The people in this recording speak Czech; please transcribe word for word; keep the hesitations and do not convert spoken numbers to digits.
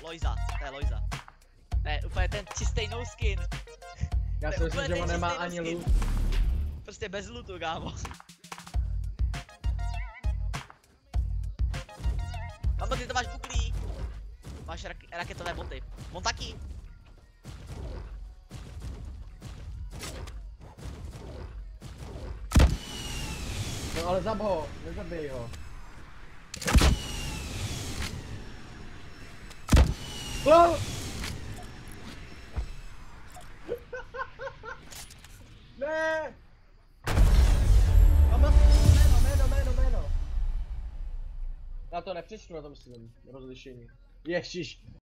Loiza, to je Loiza. Ne, úplně ten čistý no skin. Já si myslím, že on nemá ani loot. Prostě bez lootu, kámo. Mamo, ty to máš buklý. Máš rak raketové boty. On taky. No ale zab ho, nezabij ho. LOL! Ne! Mám jméno, jméno, jméno, jméno. Já to nepřečtu na tom svém rozlišení. Ježiš.